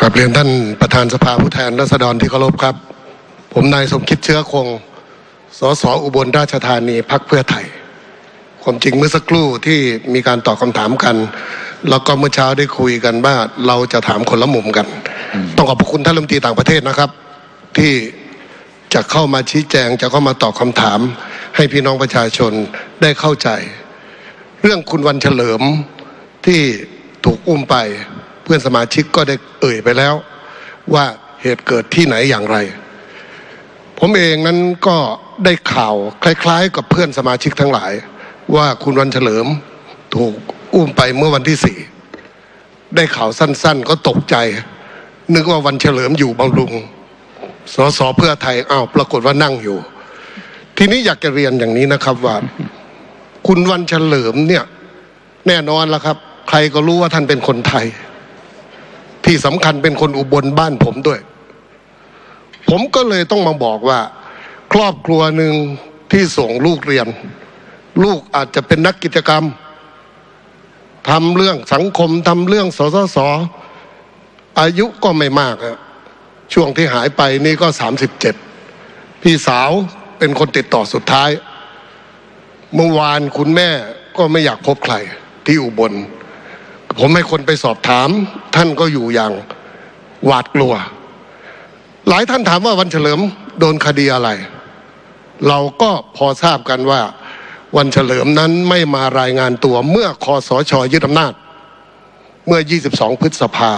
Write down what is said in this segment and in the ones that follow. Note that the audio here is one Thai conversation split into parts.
ครับเรียนท่านประธานสภาผู้แทนราษฎรที่เคารพครับผมนายสมคิดเชื้อคงสสอุบลราชธานีพรรคเพื่อไทยความจริงเมื่อสักครู่ที่มีการตอบคำถามกันแล้วก็เมื่อเช้าได้คุยกันว่าเราจะถามคนละมุมกันต้องขอบพระคุณท่านรัฐมนตรีต่างประเทศนะครับที่จะเข้ามาชี้แจงจะเข้ามาตอบคำถามให้พี่น้องประชาชนได้เข้าใจเรื่องคุณวันเฉลิมที่ถูกอุ้มไปเพื่อนสมาชิกก็ได้เอ่ยไปแล้วว่าเหตุเกิดที่ไหนอย่างไรผมเองนั้นก็ได้ข่าวคล้ายๆกับเพื่อนสมาชิกทั้งหลายว่าคุณวันเฉลิมถูกอุ้มไปเมื่อวันที่4ได้ข่าวสั้นๆก็ตกใจนึกว่าวันเฉลิมอยู่บำรุงสสเพื่อไทยอ้าวปรากฏว่านั่งอยู่ทีนี้อยากจะเรียนอย่างนี้นะครับว่าคุณวันเฉลิมเนี่ยแน่นอนแล้วครับใครก็รู้ว่าท่านเป็นคนไทยที่สำคัญเป็นคนอุบลบ้านผมด้วยผมก็เลยต้องมาบอกว่าครอบครัวหนึ่งที่ส่งลูกเรียนลูกอาจจะเป็นนักกิจกรรมทำเรื่องสังคมทำเรื่องสสสอายุก็ไม่มากอะช่วงที่หายไปนี่ก็37พี่สาวเป็นคนติดต่อสุดท้ายเมื่อวานคุณแม่ก็ไม่อยากพบใครที่อุบลผมให้คนไปสอบถามท่านก็อยู่อย่างหวาดกลัวหลายท่านถามว่าวันเฉลิมโดนคดีอะไรเราก็พอทราบกันว่าวันเฉลิมนั้นไม่มารายงานตัวเมื่อคสช.ยึดอำนาจเมื่อ22พฤษภา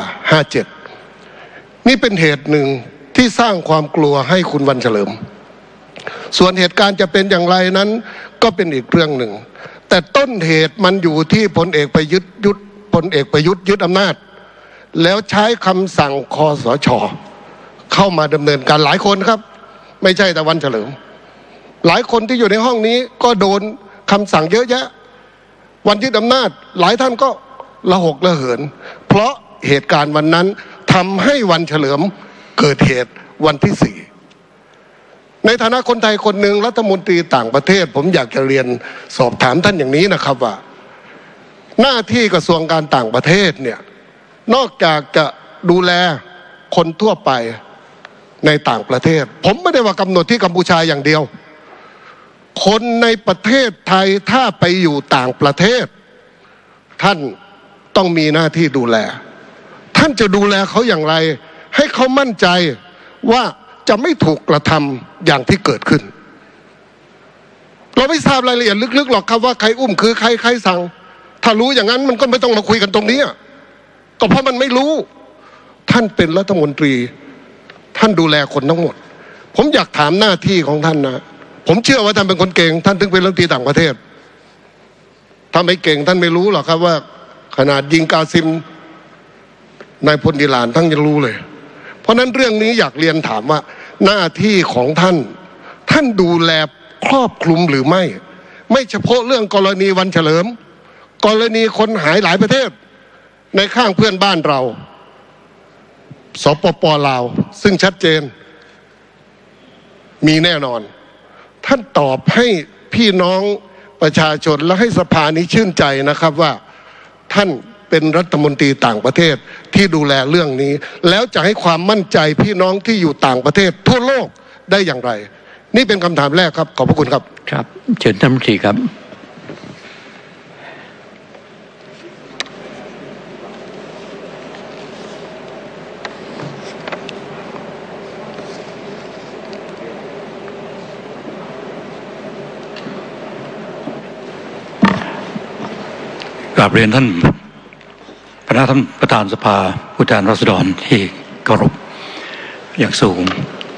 57นี่เป็นเหตุหนึ่งที่สร้างความกลัวให้คุณวันเฉลิมส่วนเหตุการณ์จะเป็นอย่างไรนั้นก็เป็นอีกเรื่องหนึ่งแต่ต้นเหตุมันอยู่ที่พลเอกประยุทธ์ยึดอำนาจแล้วใช้คำสั่งคสช.เข้ามาดำเนินการหลายคนครับไม่ใช่แต่วันเฉลิมหลายคนที่อยู่ในห้องนี้ก็โดนคำสั่งเยอะแยะวันยึดอำนาจหลายท่านก็ระหกระเหินเพราะเหตุการณ์วันนั้นทำให้วันเฉลิมเกิดเหตุวันที่4ในฐานะคนไทยคนหนึ่งรัฐมนตรีต่างประเทศผมอยากจะเรียนสอบถามท่านอย่างนี้นะครับว่าหน้าที่กระทรวงการต่างประเทศเนี่ยนอกจากจะดูแลคนทั่วไปในต่างประเทศผมไม่ได้ว่ากำหนดที่กัมพูชาอย่างเดียวคนในประเทศไทยถ้าไปอยู่ต่างประเทศท่านต้องมีหน้าที่ดูแลท่านจะดูแลเขาอย่างไรให้เขามั่นใจว่าจะไม่ถูกกระทำอย่างที่เกิดขึ้นเราไม่ทราบรายละเอียดลึกๆหรอกครับว่าใครอุ้มคือใครสั่งถ้ารู้อย่างนั้นมันก็ไม่ต้องมาคุยกันตรงนี้ก็เพราะมันไม่รู้ท่านเป็นรัฐมนตรีท่านดูแลคนทั้งหมดผมอยากถามหน้าที่ของท่านนะผมเชื่อว่าท่านเป็นคนเก่งท่านถึงเป็นรัฐมนตรีต่างประเทศถ้าไม่เก่งท่านไม่รู้หรอกครับว่าขนาดยิงกาซิมนายพลอิหร่านท่านยังรู้เลยเพราะนั้นเรื่องนี้อยากเรียนถามว่าหน้าที่ของท่านดูแลครอบคลุมหรือไม่เฉพาะเรื่องกรณีวันเฉลิมกรณีคนหายหลายประเทศในข้างเพื่อนบ้านเราสปป.ลาวซึ่งชัดเจนมีแน่นอนท่านตอบให้พี่น้องประชาชนและให้สภานี้ชื่นใจนะครับว่าท่านเป็นรัฐมนตรีต่างประเทศที่ดูแลเรื่องนี้แล้วจะให้ความมั่นใจพี่น้องที่อยู่ต่างประเทศทั่วโลกได้อย่างไรนี่เป็นคำถามแรกครับขอบพระคุณครับครับเชิญท่านรัฐมนตรีครับกราบเรียนท่านประธานสภาผู้แทนราษฎรที่เคารพอย่างสูง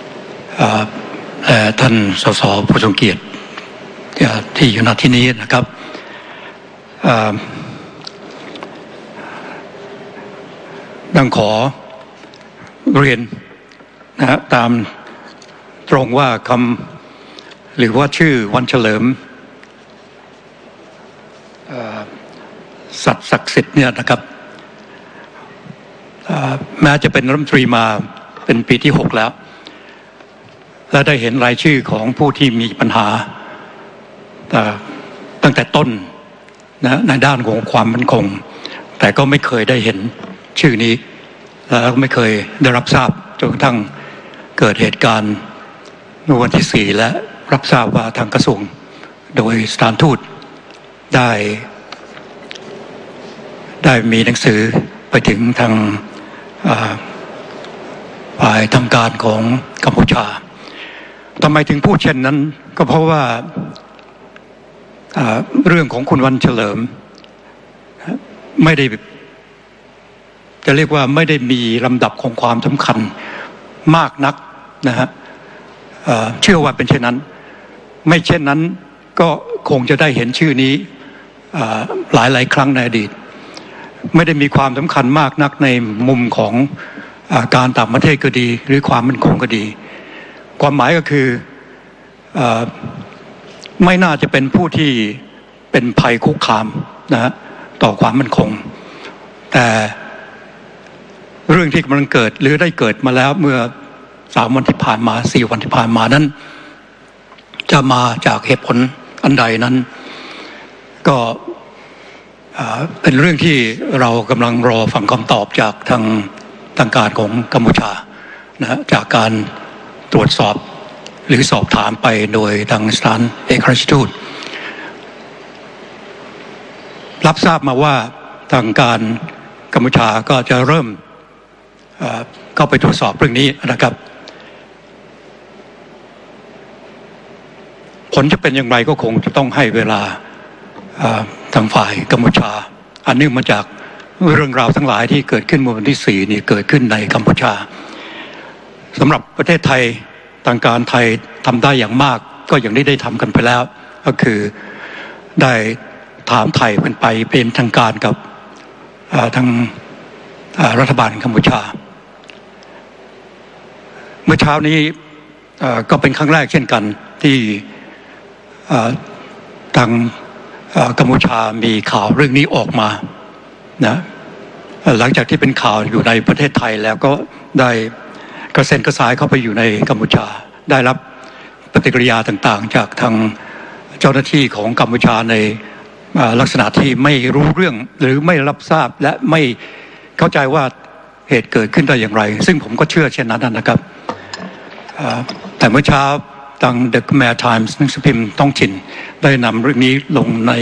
และท่านสสผู้ทรงเกียรติที่อยู่ณที่นี้นะครับดังขอเรียนนะตามตรงว่าคำหรือว่าชื่อวันเฉลิมสัตว์ศักดิ์สิทธิ์เนี่ยนะครับแม้จะเป็นรัฐมนตรีมาเป็นปีที่6แล้วและได้เห็นรายชื่อของผู้ที่มีปัญหาตั้งแต่ต้นในด้านของความมั่นคงแต่ก็ไม่เคยได้เห็นชื่อนี้แล้วไม่เคยได้รับทราบจนกระทั่งเกิดเหตุการณ์เมื่อวันที่4และรับทราบว่าทางกระทรวงโดยสถานทูตได้มีหนังสือไปถึงทางฝ่ายทำการของกัมพูชาทำไมถึงพูดเช่นนั้นก็เพราะว่าเรื่องของคุณวันเฉลิมไม่ได้จะเรียกว่าไม่ได้มีลำดับของความสำคัญมากนักนะฮะเชื่อว่าเป็นเช่นนั้นไม่เช่นนั้นก็คงจะได้เห็นชื่อนี้หลายครั้งในอดีตไม่ได้มีความสำคัญมากนักในมุมของการต่างประเทศก็ดีหรือความมั่นคงก็ดีความหมายก็คือไม่น่าจะเป็นผู้ที่เป็นภัยคุกคามนะฮะต่อความมั่นคงแต่เรื่องที่กำลังเกิดหรือได้เกิดมาแล้วเมื่อ3 วันที่ผ่านมา4 วันที่ผ่านมานั้นจะมาจากเหตุผลอันใดนั้นก็เป็นเรื่องที่เรากำลังรอฟังคำตอบจากทางการของกัมพูชานะจากการตรวจสอบหรือสอบถามไปโดยทางสถานเอกอัครราชทูตรับทราบมาว่าทางการกัมพูชาก็จะเริ่มเข้าไปตรวจสอบเรื่องนี้นะครับผลจะเป็นอย่างไรก็คงจะต้องให้เวลาทางฝ่ายกัมพูชาอันเนื่องมาจากเรื่องราวทั้งหลายที่เกิดขึ้นเมื่อวันที่4นี่เกิดขึ้นในกัมพูชาสำหรับประเทศไทยทางการไทยทำได้อย่างมากก็อย่างที่ได้ทำกันไปแล้วก็คือได้ถามไทยเป็นทางการกับทางรัฐบาลกัมพูชาเมื่อเช้านี้ก็เป็นครั้งแรกเช่นกันที่ทางกัมพูชามีข่าวเรื่องนี้ออกมานะหลังจากที่เป็นข่าวอยู่ในประเทศไทยแล้วก็ได้กระเซ็นกระสายเข้าไปอยู่ในกัมพูชาได้รับปฏิกิริยาต่างๆจากทางเจ้าหน้าที่ของกัมพูชาในลักษณะที่ไม่รู้เรื่องหรือไม่รับทราบและไม่เข้าใจว่าเหตุเกิดขึ้นได้อย่างไรซึ่งผมก็เชื่อเช่นนั้นนะครับแต่เมื่อเช้าทาง The Khmer Times หนังสือพิมพ์ท้องถิ่นได้นำเรื่องนี้ลงใน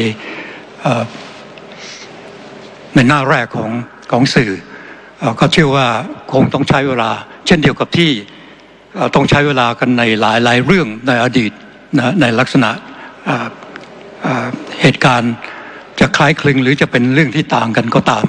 หน้าแรกของสื่อก็เชื่อว่าคงต้องใช้เวลาเช่นเดียวกับที่ต้องใช้เวลากันในหลายเรื่องในอดีตนะในลักษณะเหตุการณ์จะคล้ายคลึงหรือจะเป็นเรื่องที่ต่างกันก็ตาม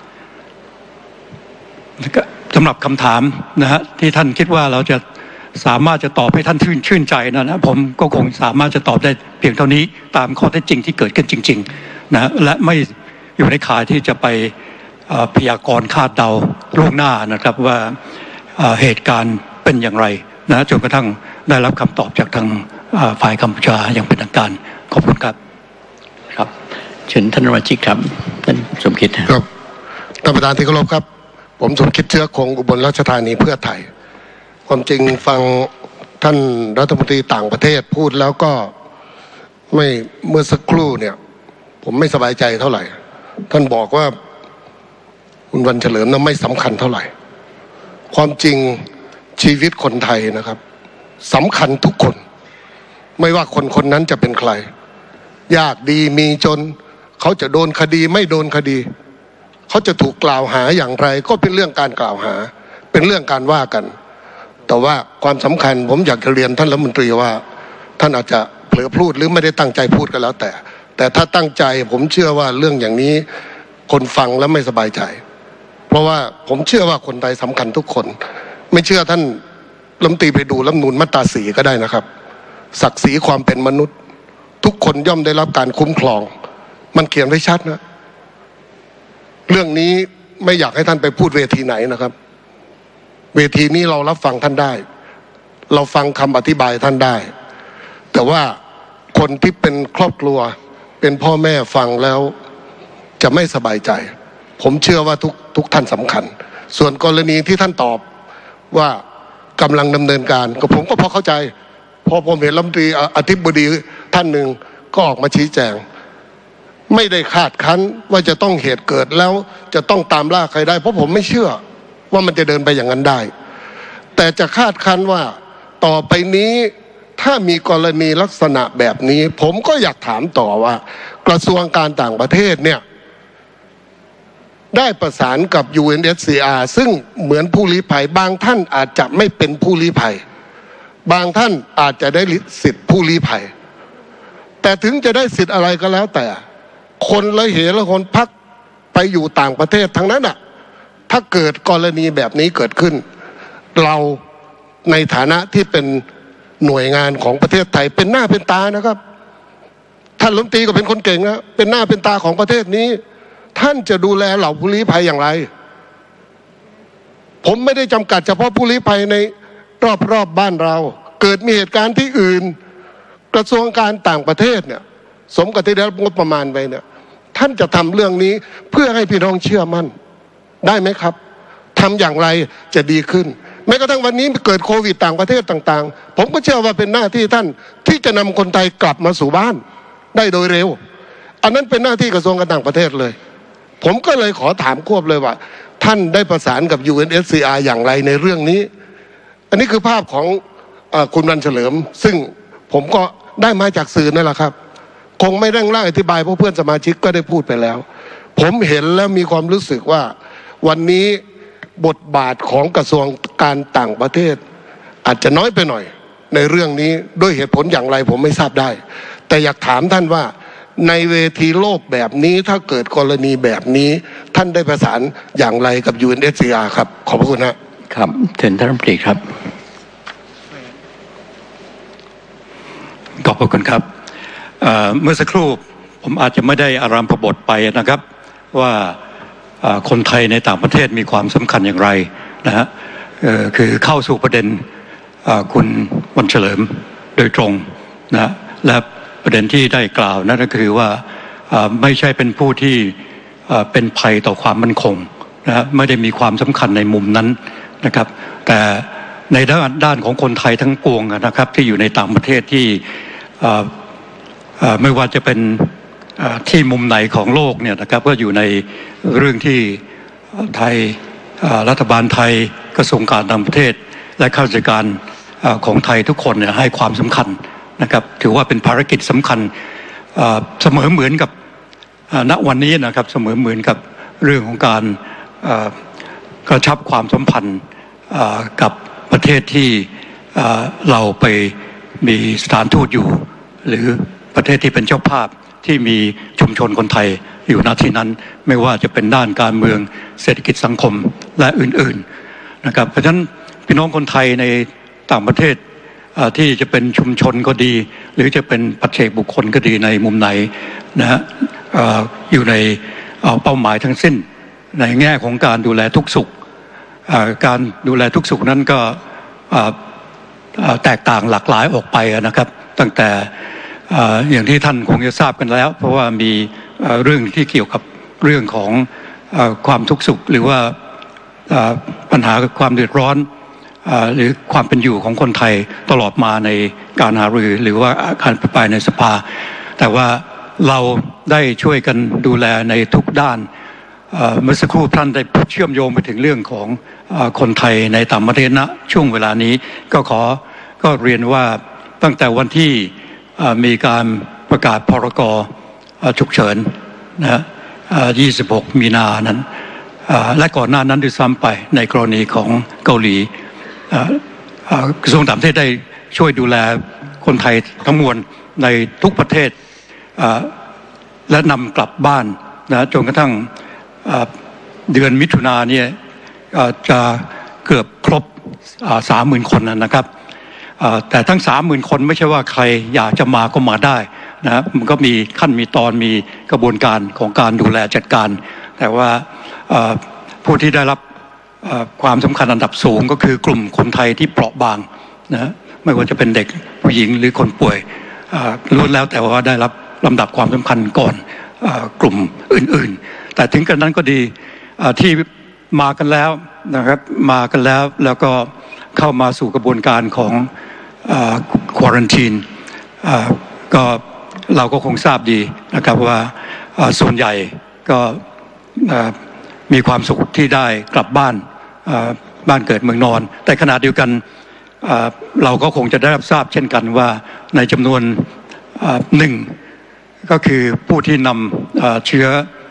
สำหรับคำถามนะฮะที่ท่านคิดว่าเราจะสามารถจะตอบให้ท่านชื่นใจนะผมก็คงสามารถจะตอบได้เพียงเท่านี้ตามข้อเท็จจริงที่เกิดขึ้นจริงๆนะและไม่อยู่ในข่ายที่จะไปพยากรณ์คาดเดาล่วงหน้านะครับว่าเหตุการณ์เป็นอย่างไรนะจนกระทั่งได้รับคำตอบจากทางฝ่ายกัมพูชาอย่างเป็นทางการขอบคุณครับครับเชิญท่านสมาชิกครับท่านสมคิดครับท่านประธานที่เคารพครับผมสมคิดเชื้อคงอุบลราชธานีเพื่อไทยความจริงฟังท่านรัฐมนตรีต่างประเทศพูดแล้วก็ไม่เมื่อสักครู่เนี่ยผมไม่สบายใจเท่าไหร่ท่านบอกว่าคุณวันเฉลิมนั้นไม่สำคัญเท่าไหร่ความจริงชีวิตคนไทยนะครับสำคัญทุกคนไม่ว่าคนนั้นจะเป็นใครยากดีมีจนเขาจะโดนคดีไม่โดนคดีเขาจะถูกกล่าวหาอย่างไรก็เป็นเรื่องการกล่าวหาเป็นเรื่องการว่ากันแต่ว่าความสำคัญผมอยากจะเรียนท่านรัฐมนตรีว่าท่านอาจจะเผลอพูดหรือไม่ได้ตั้งใจพูดก็แล้วแต่ถ้าตั้งใจผมเชื่อว่าเรื่องอย่างนี้คนฟังแล้วไม่สบายใจเพราะว่าผมเชื่อว่าคนไทยสำคัญทุกคนไม่เชื่อท่านรัฐมนตรีไปดูรัฐธรรมนูญมาตรา4ก็ได้นะครับศักดิ์ศรีความเป็นมนุษย์ทุกคนย่อมได้รับการคุ้มครองมันเขียนไว้ชัดนะเรื่องนี้ไม่อยากให้ท่านไปพูดเวทีไหนนะครับเวทีนี้เรารับฟังท่านได้เราฟังคำอธิบายท่านได้แต่ว่าคนที่เป็นครอบครัวเป็นพ่อแม่ฟังแล้วจะไม่สบายใจผมเชื่อว่าทุกท่านสำคัญส่วนกรณีที่ท่านตอบว่ากำลังดำเนินการก็ผมก็พอเข้าใจพอผมเห็นรัฐมนตรีอธิบดีท่านหนึ่งก็ออกมาชี้แจงไม่ได้คาดคั้นว่าจะต้องเหตุเกิดแล้วจะต้องตามล่าใครได้เพราะผมไม่เชื่อว่ามันจะเดินไปอย่างนั้นได้แต่จะคาดคั้นว่าต่อไปนี้ถ้ามีกรณีลักษณะแบบนี้ผมก็อยากถามต่อว่ากระทรวงการต่างประเทศเนี่ยได้ประสานกับ UNHCR ซึ่งเหมือนผู้ลี้ภัยบางท่านอาจจะไม่เป็นผู้ลี้ภัยบางท่านอาจจะได้สิทธิผู้ลี้ภัยแต่ถึงจะได้สิทธิ์อะไรก็แล้วแต่คนละเหตุละคนพักไปอยู่ต่างประเทศทั้งนั้นอ่ะถ้าเกิดกรณีแบบนี้เกิดขึ้นเราในฐานะที่เป็นหน่วยงานของประเทศไทยเป็นหน้าเป็นตานะครับท่านรัฐมนตรีก็เป็นคนเก่งนะเป็นหน้าเป็นตาของประเทศนี้ท่านจะดูแลเหล่าผู้ลี้ภัยอย่างไรผมไม่ได้จำกัดเฉพาะผู้ลี้ภัยในรอบบ้านเราเกิดมีเหตุการณ์ที่อื่นกระทรวงการต่างประเทศเนี่ยสมกับที่ได้รับงบประมาณไปเนี่ยท่านจะทำเรื่องนี้เพื่อให้พี่น้องเชื่อมั่นได้ไหมครับทำอย่างไรจะดีขึ้นแม้กระทั่งวันนี้เกิดโควิดต่างประเทศต่างๆผมก็เชื่อว่าเป็นหน้าที่ท่านที่จะนำคนไทยกลับมาสู่บ้านได้โดยเร็วอันนั้นเป็นหน้าที่กระทรวงการต่างประเทศเลยผมก็เลยขอถามควบเลยว่าท่านได้ประสานกับ UNHCR อย่างไรในเรื่องนี้อันนี้คือภาพของคุณวันเฉลิมซึ่งผมก็ได้มาจากสื่อนั่นแหละครับคงไม่เร่งร่าอธิบายเพราะเพื่อนสมาชิกก็ได้พูดไปแล้วผมเห็นแล้วมีความรู้สึกว่าวันนี้บทบาทของกระทรวงการต่างประเทศอาจจะน้อยไปหน่อยในเรื่องนี้ด้วยเหตุผลอย่างไรผมไม่ทราบได้แต่อยากถามท่านว่าในเวทีโลกแบบนี้ถ้าเกิดกรณีแบบนี้ท่านได้ประสานอย่างไรกับ UNHCR ครับขอบพระคุณนะครับเชิญท่านรัฐมนตรีครับขอบพระคุณครับเมื่อสักครู่ผมอาจจะไม่ได้อารัมภบทไปนะครับว่าคนไทยในต่างประเทศมีความสำคัญอย่างไรนะฮะคือเข้าสู่ประเด็นคุณวันเฉลิมโดยตรงนะและประเด็นที่ได้กล่าวนั่นก็คือว่าไม่ใช่เป็นผู้ที่เป็นภัยต่อความมั่นคงนะไม่ได้มีความสำคัญในมุมนั้นนะครับแต่ในด้านของคนไทยทั้งปวงนะครับที่อยู่ในต่างประเทศที่ไม่ว่าจะเป็นที่มุมไหนของโลกเนี่ยนะครับก็อยู่ในเรื่องที่ไทยรัฐบาลไทยกระทรวงการต่างประเทศและข้าราชการของไทยทุกคนเนี่ยให้ความสำคัญนะครับถือว่าเป็นภารกิจสำคัญเสมอเหมือนกับณวันนี้นะครับเสมอเหมือนกับเรื่องของการกระชับความสัมพันธ์กับประเทศที่เราไปมีสถานทูตอยู่หรือประเทศที่เป็นเจ้าภาพที่มีชุมชนคนไทยอยู่ณที่นั้นไม่ว่าจะเป็นด้านการเมืองเศรษฐกิจสังคมและอื่นๆนะครับเพราะฉะนั้นพี่น้องคนไทยในต่างประเทศที่จะเป็นชุมชนก็ดีหรือจะเป็นปัจเจกบุคคลก็ดีในมุมไหนนะฮะอยู่ในเป้าหมายทั้งสิ้นในแง่ของการดูแลทุกสุขการดูแลทุกสุขนั้นก็แตกต่างหลากหลายออกไปนะครับตั้งแต่อย่างที่ท่านคงจะทราบกันแล้วเพราะว่ามีเรื่องที่เกี่ยวกับเรื่องของความทุกข์สุขหรือว่าปัญหาความเดือดร้อนหรือความเป็นอยู่ของคนไทยตลอดมาในการหารือหรือว่าการอภิปรายในสภาแต่ว่าเราได้ช่วยกันดูแลในทุกด้านเมื่อสักครู่ท่านได้เชื่อมโยงไปถึงเรื่องของคนไทยในต่างประเทศณช่วงเวลานี้ก็เรียนว่าตั้งแต่วันที่มีการประกาศพรกฉุกเฉินนะ26 มีนานั้นและก่อนหน้านั้นด้วยซ้ำไปในกรณีของเกาหลีกระทรวงต่างประเทศได้ช่วยดูแลคนไทยทั้งมวลในทุกประเทศและนำกลับบ้านนะจนกระทั่งเดือนมิถุนายนเนี่ยจะเกือบครบ30,000 คนนะครับแต่ทั้ง 30,000 คนไม่ใช่ว่าใครอยากจะมาก็มาได้นะมันก็มีขั้นมีตอนมีกระบวนการของการดูแลจัดการแต่ว่าผู้ที่ได้รับความสำคัญอันดับสูงก็คือกลุ่มคนไทยที่เปราะบางนะไม่ว่าจะเป็นเด็กผู้หญิงหรือคนป่วยล้วนแล้วแต่ว่าได้รับลำดับความสำคัญก่อนกลุ่มอื่นๆแต่ถึงกระนั้นก็ดีที่มากันแล้วนะครับมากันแล้วก็เข้ามาสู่กระบวนการของควอรันทีนก็เราก็คงทราบดีนะครับว่าส่วนใหญ่ก็มีความสุขที่ได้กลับบ้านบ้านเกิดเมืองนอนแต่ขณะเดียวกันเราก็คงจะได้รับทราบเช่นกันว่าในจำนวนหนึ่งก็คือผู้ที่นำเชื้อ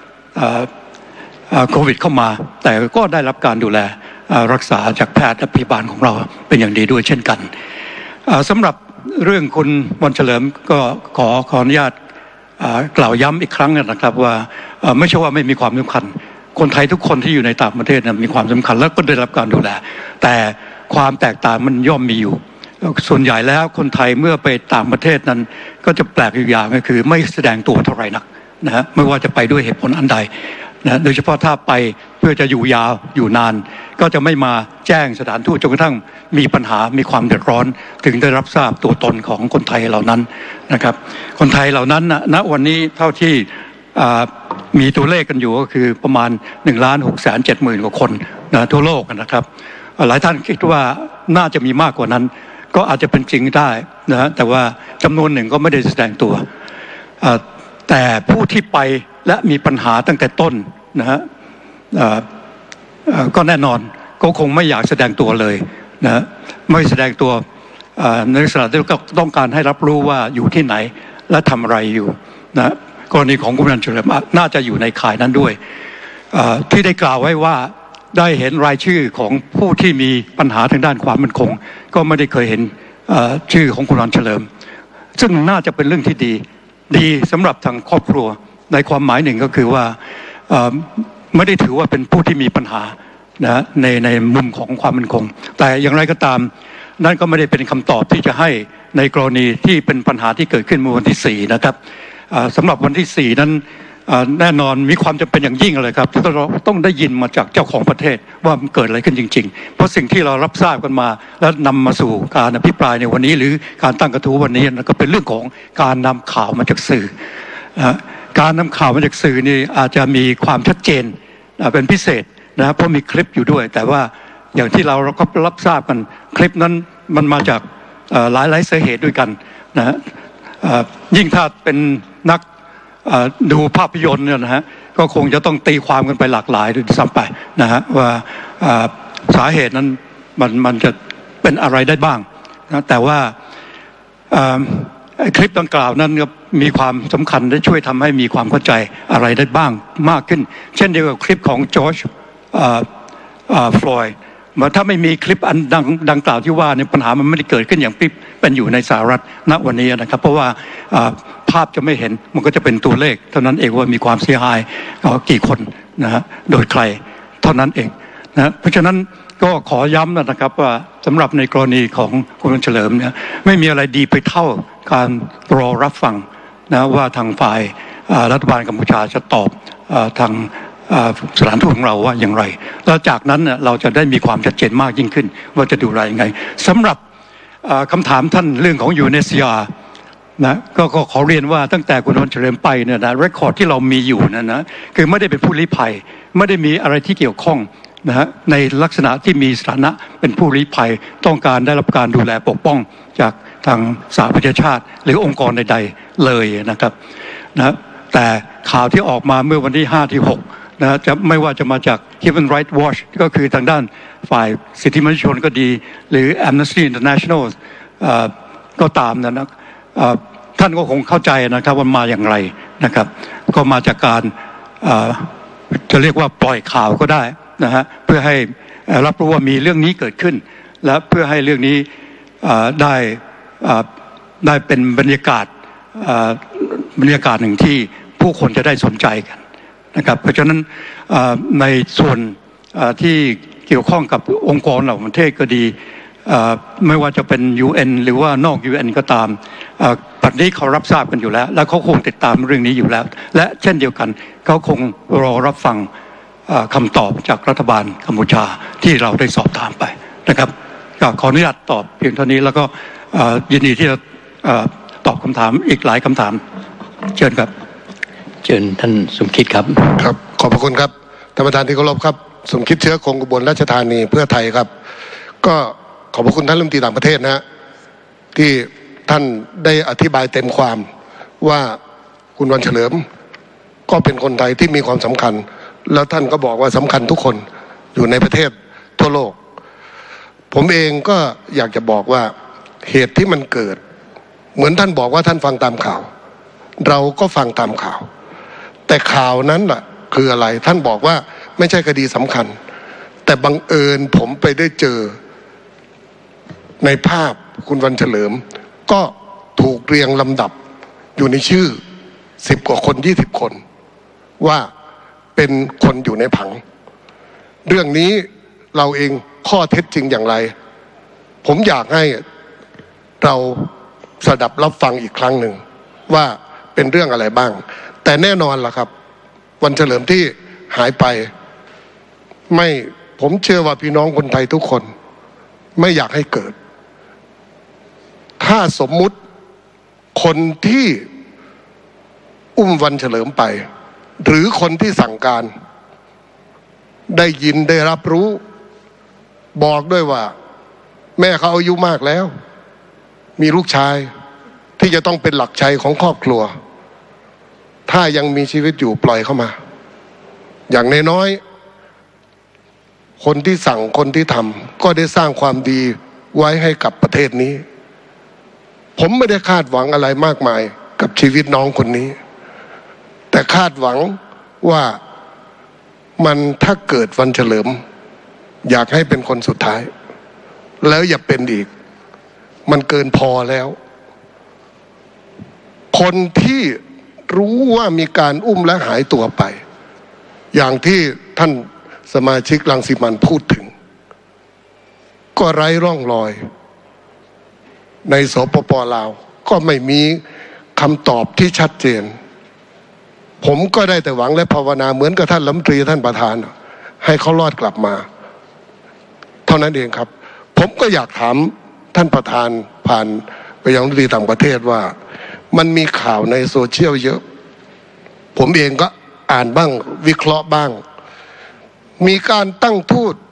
โควิดเข้ามาแต่ก็ได้รับการดูแลรักษาจากแพทย์และพยาบาลของเราเป็นอย่างดีด้วยเช่นกันสำหรับเรื่องคุณวันเฉลิมก็ขออนุญาตกล่าวย้ำอีกครั้งนะครับว่าไม่ใช่ว่าไม่มีความสำคัญคนไทยทุกคนที่อยู่ในต่างประเทศมีความสำคัญและก็ได้รับการดูแลแต่ความแตกต่างมันย่อมมีอยู่ส่วนใหญ่แล้วคนไทยเมื่อไปต่างประเทศนั้นก็จะแปลกอยู่อย่างก็คือไม่แสดงตัวเท่าไหร่นักนะฮะไม่ว่าจะไปด้วยเหตุผลอันใดนะโดยเฉพาะถ้าไปเพื่อจะอยู่ยาวอยู่นานก็จะไม่มาแจ้งสถานทูตจนกระทั่งมีปัญหามีความเดือดร้อนถึงได้รับทราบตัวตนของคนไทยเหล่านั้นนะครับคนไทยเหล่านั้นณวันนี้เท่าที่มีตัวเลขกันอยู่ก็คือประมาณ 1,670,000 กว่าคนนะทั่วโลกนะครับหลายท่านคิดว่าน่าจะมีมากกว่านั้นก็อาจจะเป็นจริงได้นะฮะแต่ว่าจำนวนหนึ่งก็ไม่ได้แสดงตัวแต่ผู้ที่ไปและมีปัญหาตั้งแต่ต้นนะฮะก็แน่นอนก็คงไม่อยากแสดงตัวเลยนะไม่แสดงตัวในลักษณะที่ก็ต้องการให้รับรู้ว่าอยู่ที่ไหนและทำอะไรอยู่นะกรณีของคุณวันเฉลิมน่าจะอยู่ในข่ายนั้นด้วยที่ได้กล่าวไว้ว่าได้เห็นรายชื่อของผู้ที่มีปัญหาทางด้านความมั่นคงก็ไม่ได้เคยเห็นชื่อของคุณวันเฉลิมซึ่งน่าจะเป็นเรื่องที่ดีสำหรับทางครอบครัวในความหมายหนึ่งก็คือว่าไม่ได้ถือว่าเป็นผู้ที่มีปัญหานะในมุมของความมั่นคงแต่อย่างไรก็ตามนั่นก็ไม่ได้เป็นคำตอบที่จะให้ในกรณีที่เป็นปัญหาที่เกิดขึ้นเมื่อวันที่4นะครับสำหรับวันที่4นั้นแน่นอนมีความจำเป็นอย่างยิ่งเลยครับที่เราต้องได้ยินมาจากเจ้าของประเทศว่ามันเกิดอะไรขึ้นจริงๆเพราะสิ่งที่เรารับทราบกันมาและนำมาสู่การอภิปรายในวันนี้หรือการตั้งกระทู้วันนี้ก็เป็นเรื่องของการนำข่าวมาจากสื่อการนำข่าวมาจากสื่อนี่อาจจะมีความชัดเจนเป็นพิเศษนะเพราะมีคลิปอยู่ด้วยแต่ว่าอย่างที่เราก็รับทราบกันคลิปนั้นมันมาจากหลายสาเหตุด้วยกันนะยิ่งถ้าเป็นนักดูภาพยนตร์เนี่ยนะฮะก็คงจะต้องตีความกันไปหลากหลายด้วยซ้ำไปนะฮะว่าสาเหตุนั้นมันจะเป็นอะไรได้บ้างนะแต่ว่าคลิปดังกล่าวนั้นก็มีความสำคัญและช่วยทำให้มีความเข้าใจอะไรได้บ้างมากขึ้นเช่นเดียวกับคลิปของจอร์จฟลอยด์ถ้าไม่มีคลิปอันดังกล่าวที่ว่าเนี่ยปัญหามันไม่ได้เกิดขึ้นอย่างเป็นอยู่ในสหรัฐณวันนี้นะครับเพราะว่าภาพจะไม่เห็นมันก็จะเป็นตัวเลขเท่านั้นเองว่ามีความเสียหายกี่คนนะฮะโดยใครเท่านั้นเองนะเพราะฉะนั้นก็ขอย้ำนะครับว่าสำหรับในกรณีของคุณวันเฉลิมเนี่ยไม่มีอะไรดีไปเท่าการรอรับฟังนะว่าทางฝ่ายรัฐบาลกัมพูชาจะตอบทางสถานทูตของเราว่าอย่างไรแล้วจากนั้นเราจะได้มีความชัดเจนมากยิ่งขึ้นว่าจะดูอะไรยังไงสำหรับคำถามท่านเรื่องของยูเนสยานะก็ขอเรียนว่าตั้งแต่คุณวันเฉลิมไปเนี่ยนะเรคคอร์ดที่เรามีอยู่นะคือไม่ได้เป็นผู้ลี้ภัยไม่ได้มีอะไรที่เกี่ยวข้องนะฮะในลักษณะที่มีสถานะเป็นผู้ลี้ภัยต้องการได้รับการดูแลปกป้องจากทางสหประชาชาติหรือองค์กรใดๆเลยนะครับนะแต่ข่าวที่ออกมาเมื่อวันที่5 ที่ 6นะจะไม่ว่าจะมาจาก Human Rights Watch ก็คือทางด้านฝ่ายสิทธิมนุษยชนก็ดีหรือ Amnesty International ก็ตามนะท่านก็คงเข้าใจนะครับว่ามาอย่างไรนะครับก็มาจากการจะเรียกว่าปล่อยข่าวก็ได้นะฮะเพื่อให้รับรู้ว่ามีเรื่องนี้เกิดขึ้นและเพื่อให้เรื่องนี้ได้เป็นบรรยากาศหนึ่งที่ผู้คนจะได้สนใจกันนะครับเพราะฉะนั้นในส่วนที่เกี่ยวข้องกับองค์กรเหล่าประเทศก็ดีไม่ว่าจะเป็น UN หรือว่านอก UN ก็ตามปัจจุบันนี้เขารับทราบกันอยู่แล้วและเขาคงติดตามเรื่องนี้อยู่แล้วและเช่นเดียวกันเขาคงรอรับฟังคำตอบจากรัฐบาลกัมพูชาที่เราได้สอบถามไปนะครับก็ขออนุญาตตอบเพียงเท่านี้แล้วก็ยินดีที่จะตอบคำถามอีกหลายคำถามเชิญครับเชิญท่านสมคิดครับครับขอบพระคุณครับท่านประธานที่เคารพครับสมคิดเชื้อคงอุบลราชธานีเพื่อไทยครับก็ขอบพระคุณท่านรัฐมนตรีต่างประเทศนะฮะที่ท่านได้อธิบายเต็มความว่าคุณวันเฉลิมก็เป็นคนไทยที่มีความสำคัญแล้วท่านก็บอกว่าสำคัญทุกคนอยู่ในประเทศทั่วโลกผมเองก็อยากจะบอกว่าเหตุที่มันเกิดเหมือนท่านบอกว่าท่านฟังตามข่าวเราก็ฟังตามข่าวแต่ข่าวนั้นล่ะคืออะไรท่านบอกว่าไม่ใช่คดีสำคัญแต่บังเอิญผมไปได้เจอในภาพคุณวันเฉลิมก็ถูกเรียงลำดับอยู่ในชื่อ10 กว่าคน20 คนว่าเป็นคนอยู่ในผังเรื่องนี้เราเองข้อเท็จจริงอย่างไรผมอยากให้เราสดับรับฟังอีกครั้งหนึ่งว่าเป็นเรื่องอะไรบ้างแต่แน่นอนล่ะครับวันเฉลิมที่หายไปไม่ผมเชื่อว่าพี่น้องคนไทยทุกคนไม่อยากให้เกิดถ้าสมมุติคนที่อุ้มวันเฉลิมไปหรือคนที่สั่งการได้ยินได้รับรู้บอกด้วยว่าแม่เขาอายุมากแล้วมีลูกชายที่จะต้องเป็นหลักใจของครอบครัวถ้ายังมีชีวิตอยู่ปล่อยเข้ามาอย่างน้อยๆคนที่สั่งคนที่ทำก็ได้สร้างความดีไว้ให้กับประเทศนี้ผมไม่ได้คาดหวังอะไรมากมายกับชีวิตน้องคนนี้แต่คาดหวังว่ามันถ้าเกิดวันเฉลิมอยากให้เป็นคนสุดท้ายแล้วอย่าเป็นอีกมันเกินพอแล้วคนที่รู้ว่ามีการอุ้มและหายตัวไปอย่างที่ท่านสมาชิกรังสิมันพูดถึงก็ไร้ร่องรอยในสปป.ลาวก็ไม่มีคำตอบที่ชัดเจนผมก็ได้แต่หวังและภาวนาเหมือนกับท่านรัฐมนตรีท่านประธานให้เขารอดกลับมาเท่านั้นเองครับผมก็อยากถามท่านประธานผ่านไปยังรัฐมนตรีต่างประเทศว่ามันมีข่าวในโซเชียลเยอะผมเองก็อ่านบ้างวิเคราะห์บ้างมีการตั้งทูต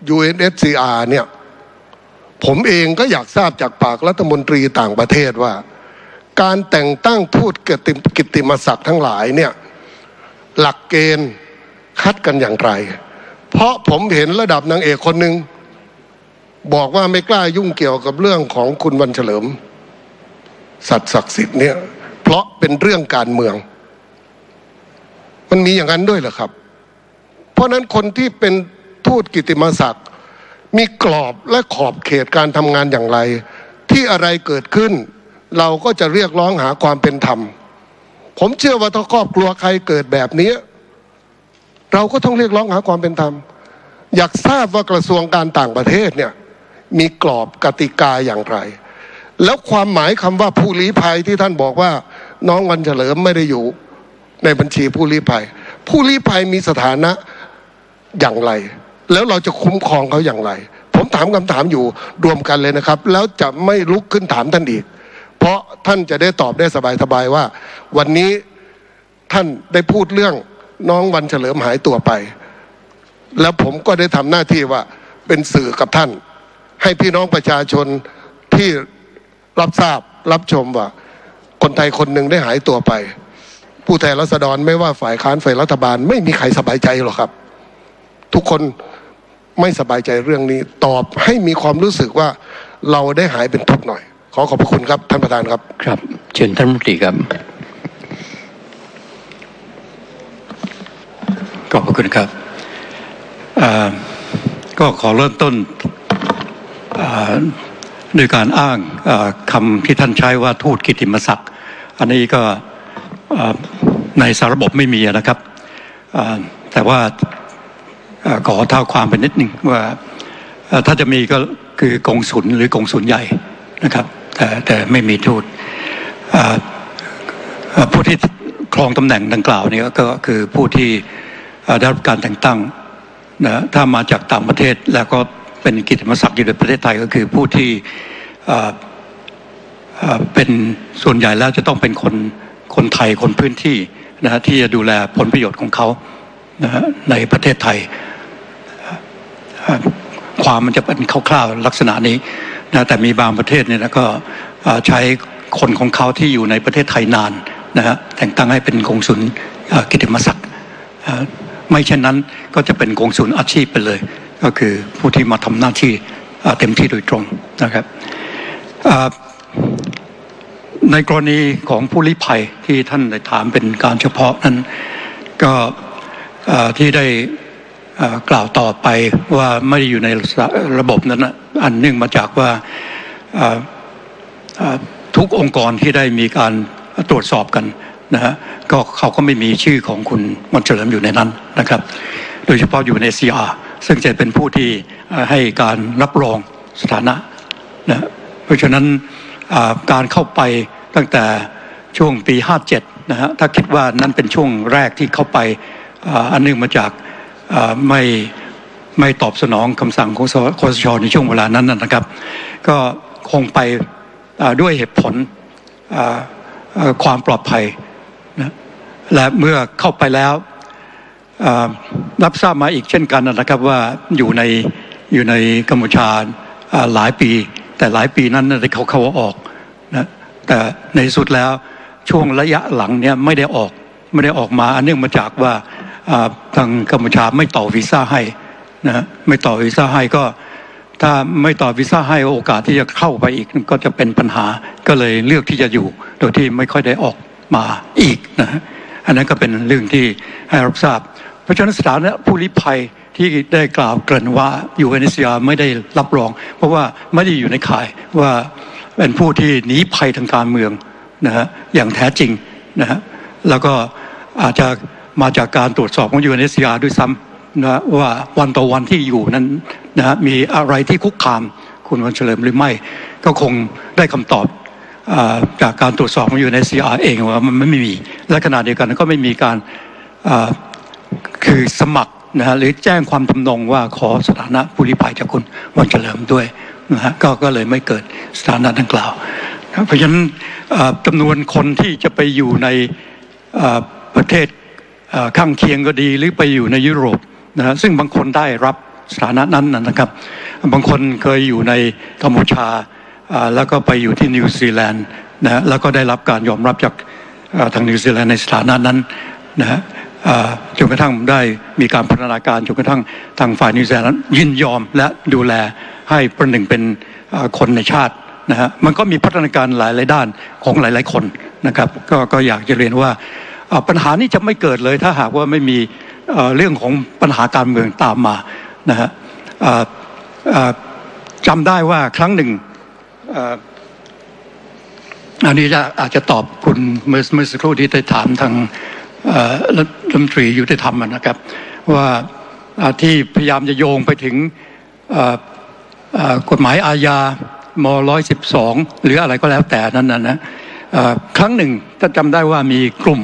UNHCR เนี่ยผมเองก็อยากทราบจากปากรัฐมนตรีต่างประเทศว่าการแต่งตั้งทูตกิตติมศักดิ์ทั้งหลายเนี่ยหลักเกณฑ์คัดกันอย่างไรเพราะผมเห็นระดับนางเอกคนหนึ่งบอกว่าไม่กล้ายุ่งเกี่ยวกับเรื่องของคุณวันเฉลิมสัตย์ศักดิ์สิทธิ์เนี่ยเพราะเป็นเรื่องการเมืองมันมีอย่างนั้นด้วยเหรอครับเพราะนั้นคนที่เป็นทูตกิตติมศักดิ์มีกรอบและขอบเขตการทำงานอย่างไรที่อะไรเกิดขึ้นเราก็จะเรียกร้องหาความเป็นธรรมผมเชื่อว่าถ้าครอบครัวใครเกิดแบบนี้เราก็ต้องเรียกร้องหาความเป็นธรรมอยากทราบว่ากระทรวงการต่างประเทศเนี่ยมีกรอบกติกาอย่างไรแล้วความหมายคำว่าผู้ลี้ภัยที่ท่านบอกว่าน้องวันเฉลิมไม่ได้อยู่ในบัญชีผู้ลี้ภัยผู้ลี้ภัยมีสถานะอย่างไรแล้วเราจะคุ้มครองเขาอย่างไรผมถามคำถามอยู่รวมกันเลยนะครับแล้วจะไม่ลุกขึ้นถามท่านอีกเพราะท่านจะได้ตอบได้สบายๆว่าวันนี้ท่านได้พูดเรื่องน้องวันเฉลิมหายตัวไปแล้วผมก็ได้ทำหน้าที่ว่าเป็นสื่อกับท่านให้พี่น้องประชาชนที่รับทราบรับชมว่าคนไทยคนหนึ่งได้หายตัวไปผู้แทนราษฎรไม่ว่าฝ่ายค้านฝ่ายรัฐบาลไม่มีใครสบายใจหรอกครับทุกคนไม่สบายใจเรื่องนี้ตอบให้มีความรู้สึกว่าเราได้หายเป็นทุกข์หน่อยขอขอบพระคุณครับท่านประธานครับครับเชิญท่านรัฐมนตรีครับขอบคุณครับก็ขอเริ่มต้นด้วยการอ้างคำที่ท่านใช้ว่าทูตกิตติมศักดิ์อันนี้ก็ในสารระบบไม่มีนะครับแต่ว่าขอเท้าความไปนิดหนึ่งว่าถ้าจะมีก็คือกงสุลหรือกงสุลใหญ่นะครับแต่ไม่มีทูตผู้ที่ครองตำแหน่งดังกล่าวนี้ก็คือผู้ที่ได้รับการแต่งตั้งนะถ้ามาจากต่างประเทศแล้วก็เป็นกิตติมศักดิ์อยู่ในประเทศไทยก็คือผู้ที่เป็นส่วนใหญ่แล้วจะต้องเป็นคนไทยคนพื้นที่นะที่จะดูแลผลประโยชน์ของเขานะในประเทศไทยความมันจะเป็นคร่าวๆลักษณะนี้นะแต่มีบางประเทศเนี่ยนะก็ใช้คนของเขาที่อยู่ในประเทศไทยนานนะฮะแต่งตั้งให้เป็นกงสุลกิตติมศักดิ์ไม่เช่นนั้นก็จะเป็นกงสุลอาชีพไปเลยก็คือผู้ที่มาทำหน้าที่เต็มที่โดยตรงนะครับในกรณีของผู้ลี้ภัยที่ท่านได้ถามเป็นการเฉพาะนั้นก็ที่ได้กล่าวต่อไปว่าไม่ได้อยู่ในระบบนั้นอันเนื่องมาจากว่าทุกองค์กรที่ได้มีการตรวจสอบกันนะฮะก็เขาก็ไม่มีชื่อของคุณวันเฉลิมอยู่ในนั้นนะครับโดยเฉพาะอยู่ใน CR ซึ่งจะเป็นผู้ที่ให้การรับรองสถานะนะเพราะฉะนั้นการเข้าไปตั้งแต่ช่วงปี57นะฮะถ้าคิดว่านั้นเป็นช่วงแรกที่เข้าไปอันเนื่องมาจากไม่ตอบสนองคำสั่งของคสช.ในช่วงเวลานั้นนะครับก็คงไปด้วยเหตุผลความปลอดภัยนะและเมื่อเข้าไปแล้วรับทราบมาอีกเช่นกันนะครับว่าอยู่ในกัมพูชาหลายปีแต่หลายปีนั้นได้เข้าออกนะแต่ในสุดแล้วช่วงระยะหลังเนี่ยไม่ได้ออกมาอันเนื่องมาจากว่าทางกัมพูชาไม่ต่อวีซ่าให้นะไม่ต่อวีซ่าให้ก็ถ้าไม่ต่อวีซ่าให้โอกาสที่จะเข้าไปอีกก็จะเป็นปัญหาก็เลยเลือกที่จะอยู่โดยที่ไม่ค่อยได้ออกมาอีกนะอันนั้นก็เป็นเรื่องที่ให้รับทราบเพราะฉะนั้นสถานะผู้ลี้ภัยที่ได้กล่าวเกริ่นว่าUNHCRไม่ได้รับรองเพราะว่าไม่ได้อยู่ในข่ายว่าเป็นผู้ที่หนีภัยทางการเมืองนะฮะอย่างแท้จริงนะฮะแล้วก็อาจจะมาจากการตรวจสอบของUNHCRด้วยซ้ำนะว่าวันต่อวันที่อยู่นั้นนะฮะมีอะไรที่คุกคามคุณวันเฉลิมหรือไม่ก็คงได้คำตอบจากการตรวจสอบของUNHCRเองว่ามันไม่มีและขณะเดียวกันก็ไม่มีการคือสมัครนะฮะหรือแจ้งความทำนงว่าขอสถานะผู้ลี้ภัยจากคุณวันเฉลิมด้วยนะฮะก็เลยไม่เกิดสถานะดังกล่าวเพราะฉะนั้นจำนวนคนที่จะไปอยู่ในประเทศข้างเคียงก็ดีหรือไปอยู่ในยุโรปนะฮะซึ่งบางคนได้รับสถานะนั้นนะครับบางคนเคยอยู่ในกัมพูชาแล้วก็ไปอยู่ที่นิวซีแลนด์นะฮะแล้วก็ได้รับการยอมรับจากทางนิวซีแลนด์ในสถานะนั้นนะฮะจนกระทั่งได้มีการพัฒนาการจนกระทั่งทางฝ่ายนิวซีแลนด์ยินยอมและดูแลให้ประหนึ่งเป็นคนในชาตินะฮะมันก็มีพัฒนาการหลายด้านของหลายๆคนนะครับก็อยากจะเรียนว่าปัญหานี้จะไม่เกิดเลยถ้าหากว่าไม่มีเรื่องของปัญหาการเมืองตามมานะฮะจำได้ว่าครั้งหนึ่งอันนี้อาจจะตอบคุณเมื่อสักครู่ที่ได้ถามทางรัฐมนตรียุติธรรมนะครับว่าที่พยายามจะโยงไปถึงกฎหมายอาญาม.112หรืออะไรก็แล้วแต่นั้นนะครั้งหนึ่งถ้าจำได้ว่ามีกลุ่ม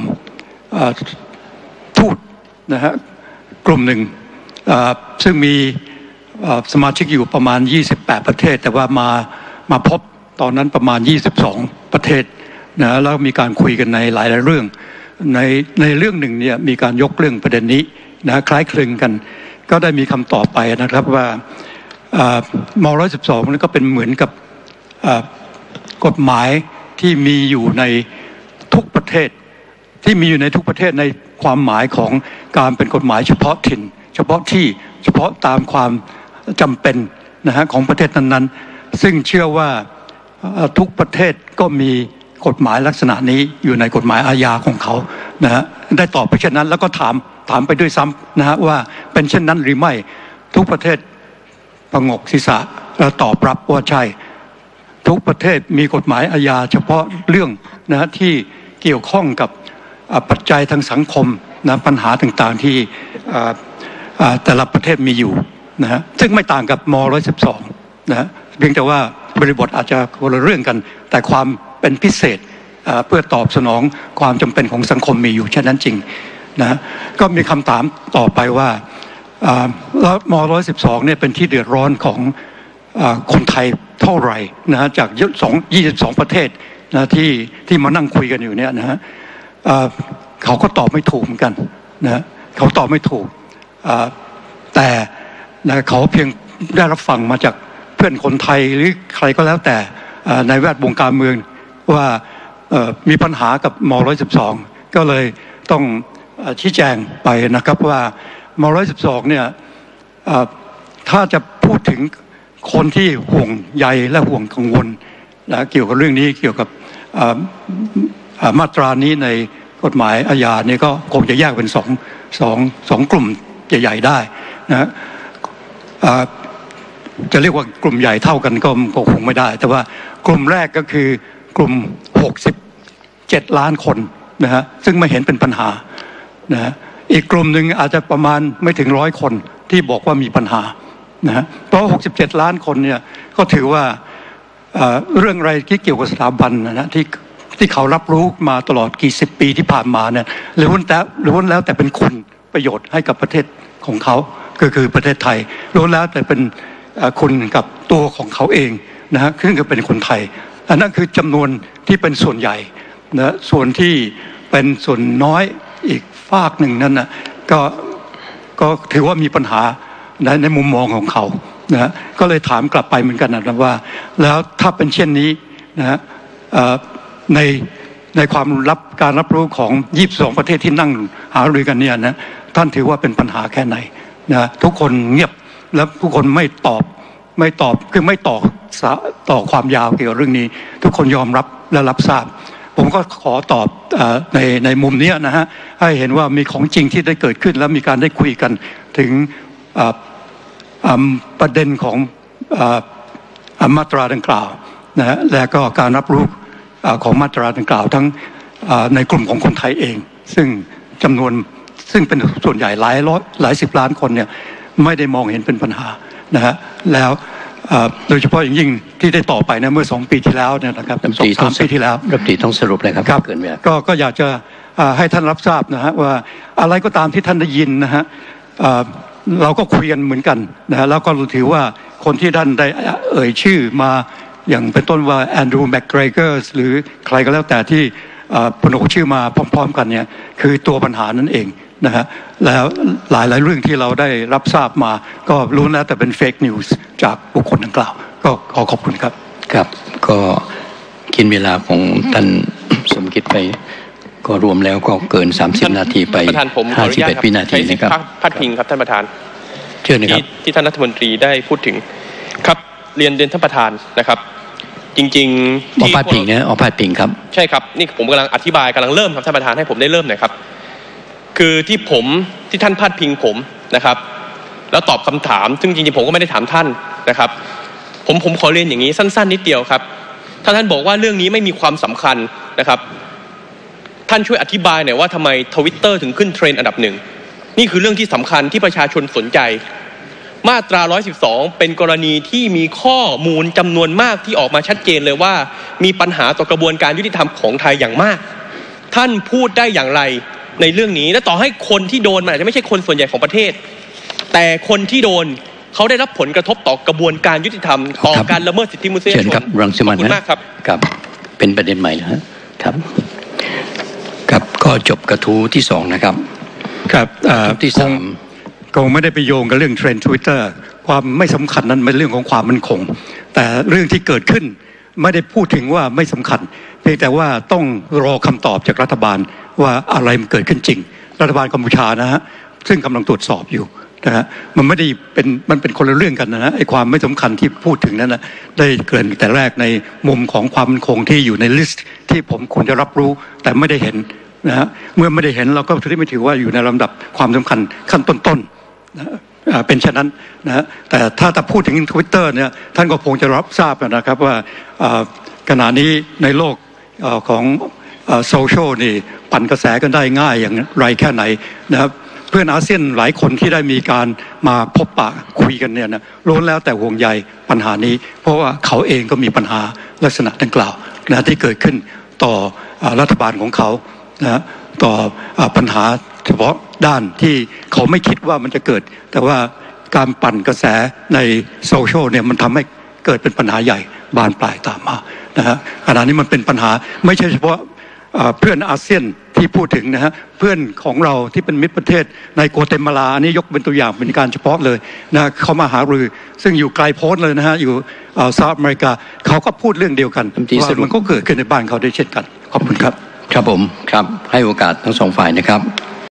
ทูตนะฮะกลุ่มหนึ่งซึ่งมีสมาชิกอยู่ประมาณ28ประเทศแต่ว่ามาพบตอนนั้นประมาณ22ประเทศนะแล้วมีการคุยกันในหลายเรื่องในเรื่องหนึ่งเนี่ยมีการยกเรื่องประเด็นนี้นะคล้ายคลึงกันก็ได้มีคำตอบไปนะครับว่าม.112นั่นก็เป็นเหมือนกับกฎหมายที่มีอยู่ในทุกประเทศที่มีอยู่ในทุกประเทศในความหมายของการเป็นกฎหมายเฉพาะถิ่นเฉพาะที่เฉพาะตามความจำเป็นนะฮะของประเทศนั้นๆซึ่งเชื่อว่าทุกประเทศก็มีกฎหมายลักษณะนี้อยู่ในกฎหมายอาญาของเขานะฮะได้ตอบไปเช่นนั้นแล้วก็ถามไปด้วยซ้ำนะฮะว่าเป็นเช่นนั้นหรือไม่ทุกประเทศประงกศีรษะแล้วตอบรับว่าใช่ทุกประเทศมีกฎหมายอาญาเฉพาะเรื่องนะฮะที่เกี่ยวข้องกับปัจจัยทางสังคมนะปัญหาต่างๆที่แต่ละประเทศมีอยู่นะฮะซึ่งไม่ต่างกับม.112นะฮะเพียงแต่ว่าบริบทอาจจะคนละเรื่องกันแต่ความเป็นพิเศษเพื่อตอบสนองความจำเป็นของสังคมมีอยู่เช่นนั้นจริงนะก็มีคำถามต่อไปว่าแล้วม.112เนี่ยเป็นที่เดือดร้อนของคนไทยเท่าไหร่นะฮะจาก22ประเทศนะที่มานั่งคุยกันอยู่เนี่ยนะฮะเขาก็ตอบไม่ถูกเหมือนกันนะเขาตอบไม่ถูกแต่นะเขาเพียงได้รับฟังมาจากเพื่อนคนไทยหรือใครก็แล้วแต่ในแวดวงการเมืองว่ามีปัญหากับม.112ก็เลยต้องชี้แจงไปนะครับว่าม.112เนี่ยถ้าจะพูดถึงคนที่ห่วงใยและห่วงกังวลนะเกี่ยวกับเรื่องนี้เกี่ยวกับมาตรานี้ในกฎหมายอาญาเนี่ยก็คงจะแยกเป็นสองกลุ่มใหญ่ๆได้นะจะเรียกว่ากลุ่มใหญ่เท่ากันก็คงไม่ได้แต่ว่ากลุ่มแรกก็คือกลุ่ม67ล้านคนนะฮะซึ่งไม่เห็นเป็นปัญหานะฮะอีกกลุ่มหนึ่งอาจจะประมาณไม่ถึง100คนที่บอกว่ามีปัญหานะฮะเพราะ67ล้านคนเนี่ยก็ถือว่าเรื่องอะไรที่เกี่ยวกับสถาบันนะที่เขารับรู้มาตลอดกี่สิบปีที่ผ่านมาเนี่ยล้วนแล้วแต่เป็นคุณประโยชน์ให้กับประเทศของเขาก็คือประเทศไทยล้วนแล้วแต่เป็นคุณกับตัวของเขาเองนะฮะซึ่งก็เป็นคนไทยอันนั้นคือจำนวนที่เป็นส่วนใหญ่นะส่วนที่เป็นส่วนน้อยอีกฝากหนึ่งนั้นนะก็ถือว่ามีปัญหาในมุมมองของเขานะก็เลยถามกลับไปเหมือนกันนะว่าแล้วถ้าเป็นเช่นนี้นะฮะในความการรับรู้ของ22ประเทศที่นั่งหารือกันเนี่ยนะท่านถือว่าเป็นปัญหาแค่ไหนนะทุกคนเงียบแล้วทุกคนไม่ตอบคือไม่ต่อความยาวเกี่ยวกับเรื่องนี้ทุกคนยอมรับและรับทราบผมก็ขอตอบในมุมนี้นะฮะให้เห็นว่ามีของจริงที่ได้เกิดขึ้นแล้วมีการได้คุยกันถึงประเด็นของมาตราดังกล่าวนะฮะและก็การรับรู้ของมาตราดังกล่าวทั้งในกลุ่มของคนไทยเองซึ่งจำนวนซึ่งเป็นส่วนใหญ่หลายสิบล้านคนเนี่ยไม่ได้มองเห็นเป็นปัญหานะฮะแล้วโดยเฉพาะอย่างยิ่งที่ได้ต่อไปนะเมื่อ2 ปีที่แล้วเนี่ยนะครับ2-3 ปีที่แล้วรัฐมนตรีต้องสรุปเลยครับเกินเวลาก็อยากจะให้ท่านรับทราบนะฮะว่าอะไรก็ตามที่ท่านได้ยินนะฮะเราก็คุยกันเหมือนกันนะฮะแล้วก็ถือว่าคนที่ท่านได้เอ่ยชื่อมาอย่างเป็นต้นว่าแอนดรูว์แมคเกรเกอร์หรือใครก็แล้วแต่ที่พนชื่อมาพร้อมๆกันเนี่ยคือตัวปัญหานั่นเองนะฮะแล้วหลายเรื่องที่เราได้รับทราบมาก็รู้แล้วแต่เป็นเฟกนิวส์จากบุคคลดังกล่าวก็ขอบคุณครับครับก็กินเวลาของท่านสมคิดไปก็รวมแล้วก็เกิน30นาทีไป51วินาทีนะครับพาดพิงครับท่านประธานเชิญนะครับที่ท่านรัฐมนตรีได้พูดถึงครับเรียนท่านประธานนะครับจริงๆที่พาดพิงนะพาดพิงครับใช่ครับนี่ผมกำลังอธิบายกำลังเริ่มครับท่านประธานให้ผมได้เริ่มหน่อยครับคือที่ท่านพาดพิงผมนะครับแล้วตอบคำถามซึ่งจริงๆผมก็ไม่ได้ถามท่านนะครับผมขอเรียนอย่างนี้สั้นๆนิดเดียวครับถ้าท่านบอกว่าเรื่องนี้ไม่มีความสำคัญนะครับท่านช่วยอธิบายหน่อยว่าทำไม Twitter ถึงขึ้นเทรนด์อันดับ1นี่คือเรื่องที่สำคัญที่ประชาชนสนใจมาตรา112เป็นกรณีที่มีข้อมูลจำนวนมากที่ออกมาชัดเจนเลยว่ามีปัญหาต่อกระบวนการยุติธรรมของไทยอย่างมากท่านพูดได้อย่างไรในเรื่องนี้และต่อให้คนที่โดนมันอาจจะไม่ใช่คนส่วนใหญ่ของประเทศแต่คนที่โดนเขาได้รับผลกระทบต่อกระบวนการยุติธรรมต่อการละเมิดสิทธิมนุษยชนเชิญครับรังสิมันขอบคุณมากครับครับเป็นประเด็นใหม่นะครับก็จบกระทู้ที่2นะครับครับที่3 คงไม่ได้ไปโยงกับเรื่องเทรนด์ Twitter ความไม่สำคัญนั้นเป็นเรื่องของความมั่นคงแต่เรื่องที่เกิดขึ้นไม่ได้พูดถึงว่าไม่สำคัญเพียงแต่ว่าต้องรอคำตอบจากรัฐบาลว่าอะไรมันเกิดขึ้นจริงรัฐบาลกัมพูชานะฮะซึ่งกำลังตรวจสอบอยู่นะฮะมันไม่ได้มันเป็นคนละเรื่องกันนะฮะไอ้ความไม่สำคัญที่พูดถึงนั้นนะได้เกิดแต่แรกในมุมของความมั่นคงที่อยู่ในลิสต์ที่ผมควรจะรับรู้แต่ไม่ได้เห็นนะฮะเมื่อไม่ได้เห็นเราก็ไม่ถือว่าอยู่ในลำดับความสำคัญขั้นต้นๆนะเป็นเช่นนั้นนะฮะแต่ถ้าพูดถึง Twitter เนี่ยท่านก็คงจะรับทราบนะครับว่าขณะนี้ในโลกของโซเชียลนี่ปั่นกระแสกันได้ง่ายอย่างไรแค่ไหนนะครับเพื่อนอาเซียนหลายคนที่ได้มีการมาพบปะคุยกันเนี่ยนะล้วนแล้วแต่ห่วงใยปัญหานี้เพราะว่าเขาเองก็มีปัญหาลักษณะดังกล่าวนะที่เกิดขึ้นต่อรัฐบาลของเขานะต่อปัญหาเฉพาะด้านที่เขาไม่คิดว่ามันจะเกิดแต่ว่าการปั่นกระแสในโซเชียลเนี่ยมันทำให้เกิดเป็นปัญหาใหญ่บานปลายตามมานะฮะขณะนี้มันเป็นปัญหาไม่ใช่เฉพาะเพื่อนอาเซียนที่พูดถึงนะฮะเพื่อนของเราที่เป็นมิตรประเทศในกัวเตมาลาอันนี้ยกเป็นตัวอย่างเป็นการเฉพาะเลยนะเขามาหารือซึ่งอยู่ไกลโพ้นเลยนะฮะอยู่สหรัฐอเมริกาเขาก็พูดเรื่องเดียวกันว่ามันก็เกิดขึ้นในบ้านเขาได้เช่นกันขอบคุณครับครับผมครับให้โอกาสทั้ง2ฝ่ายนะครับ